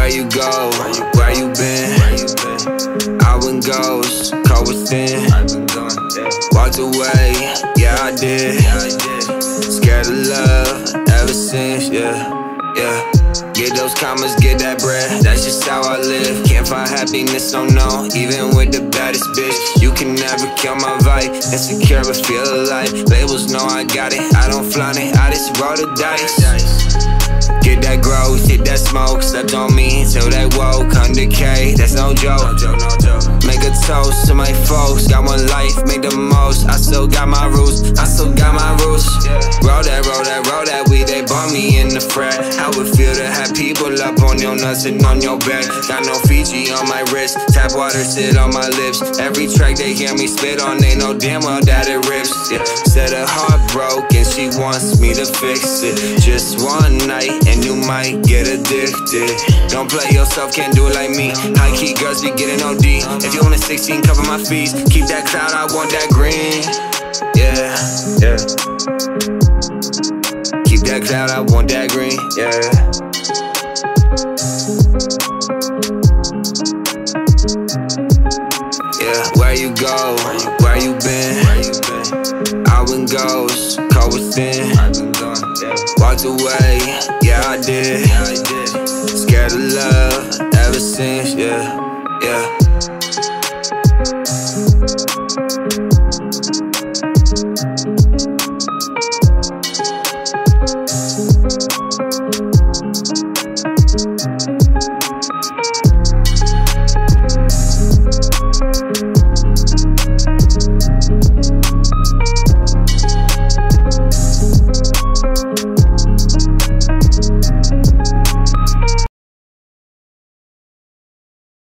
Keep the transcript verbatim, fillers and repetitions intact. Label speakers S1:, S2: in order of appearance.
S1: you go? Where you been? I went ghost, cold within. Walked away, yeah I did. Scared of love ever since, yeah, yeah. Get those commas, get that bread, that's just how I live. Can't find happiness, no no, even with the baddest bitch. You can never kill my vibe, insecure but feel alive. Labels know I got it, I don't flaunt it, I just roll the dice. Get that growth, hit that smoke, slept on me till they woke. one hundred K, that's no joke. Make a toast to my folks, got one life, make the most. I still got my roots, I still got my roots. Roll that, roll that, roll that weed, they bought me in the frat. How it feel to have people up on your nuts and on your back. Got no Fiji on my wrist, tap water sit on my lips. Every track they hear me spit on, they know damn well that it rips. Yeah. Said her heart broke and she wants me to fix it. Just one night and you might get addicted. Don't play yourself, can't do it like me. High key girls be getting O D. If you want a sixteen, cover my fees. Keep that cloud, I want that green. Yeah, yeah. Keep that cloud, I want that green. Yeah. Yeah, where you go? Where you been? I went ghost, cold within. Walked away, yeah I did. Scared of love ever since, yeah, yeah.